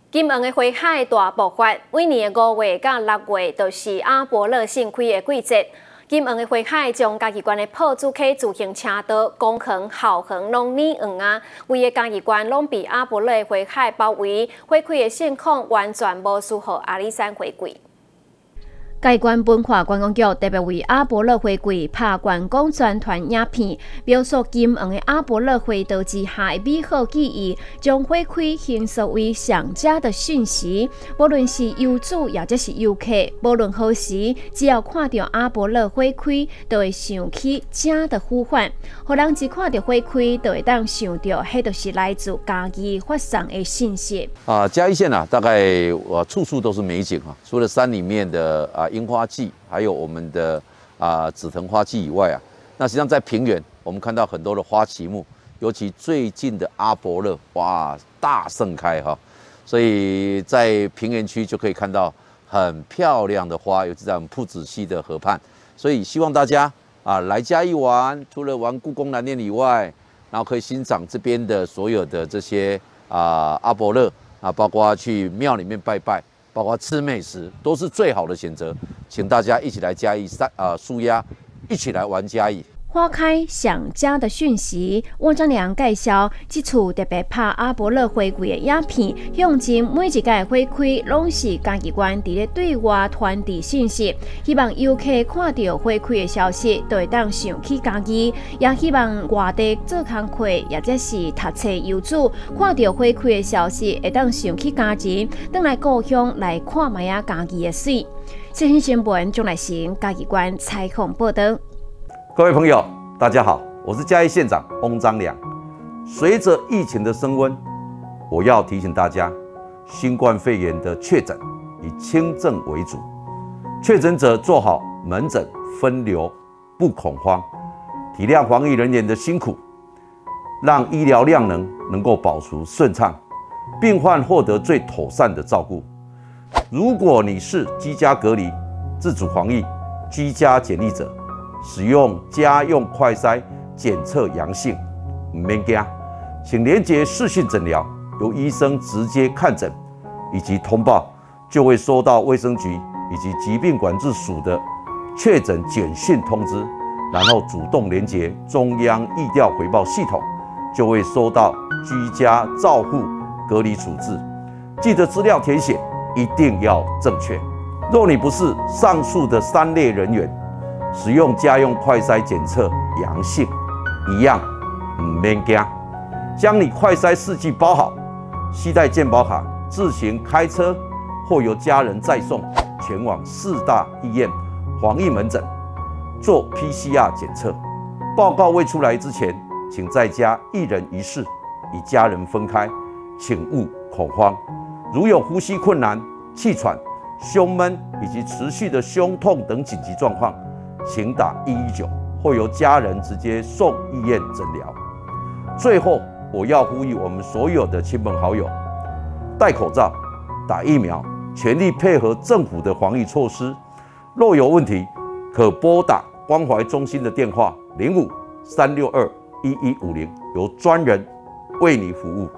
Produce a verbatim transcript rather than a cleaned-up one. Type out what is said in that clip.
金黄的花海大爆发，每年的五月到六月都是阿波罗盛开的季节。金黄的花海将嘉义县的朴子溪自行车道、公园、校园拢染黄啊，规个嘉义县拢被阿波罗的花海包围，花开的盛况完全无适合阿里山花季。 嘉义县文化观光局特别为阿波罗花季拍观光宣传影片，描述金黄的阿波罗花道之下的美好记忆，将花开形塑为上佳的讯息。无论是游子也或是游客，无论何时，只要看到阿波罗花开，都会想起家的呼唤。互人一看到花开，就会当想到，迄就是来自嘉义发送的信息。 啊，嘉义县啊，大概我处处都是美景啊，除了山里面的啊。 樱花季，还有我们的啊紫藤花季以外啊，那实际上在平原，我们看到很多的花旗木，尤其最近的阿波罗，哇，大盛开哈，所以在平原区就可以看到很漂亮的花，尤其在我们朴子溪的河畔，所以希望大家啊来嘉义玩，除了玩故宫南院以外，然后可以欣赏这边的所有的这些啊阿波罗啊，包括去庙里面拜拜。 包括吃美食都是最好的选择，请大家一起来嘉义三啊舒压，一起来玩嘉义。 花开想家的讯息，汪章良介绍，这次特别拍阿波罗花季的影片，向前每一届花开，拢是嘉义县伫咧对外传递信息，希望游客看到花开的消息，都会当想起嘉义，也希望外地做工课，或者是读册游子，看到花开的消息，会当想起家人，返来故乡来看卖啊嘉义的水。最新新闻，钟来成嘉义县采访报道。 各位朋友，大家好，我是嘉义县长翁章良。随着疫情的升温，我要提醒大家，新冠肺炎的确诊以轻症为主，确诊者做好门诊分流，不恐慌，体谅防疫人员的辛苦，让医疗量能能够保持顺畅，病患获得最妥善的照顾。如果你是居家隔离、自主防疫、居家检疫者， 使用家用快筛检测阳性，唔免惊，请连结视讯诊疗，由医生直接看诊以及通报，就会收到卫生局以及疾病管制署的确诊简讯通知，然后主动连结中央疫调回报系统，就会收到居家照护隔离处置。记得资料填写一定要正确。若你不是上述的三类人员， 使用家用快筛检测阳性，一样唔免惊，将你快筛试剂包好，携带健保卡，自行开车或由家人载送前往四大医院防疫门诊做 P C R 检测。报告未出来之前，请在家一人一室，与家人分开，请勿恐慌。如有呼吸困难、气喘、胸闷以及持续的胸痛等紧急状况， 请打一一九，或由家人直接送医院诊疗。最后，我要呼吁我们所有的亲朋好友，戴口罩、打疫苗，全力配合政府的防疫措施。若有问题，可拨打关怀中心的电话零五三六二一一五零，由专人为你服务。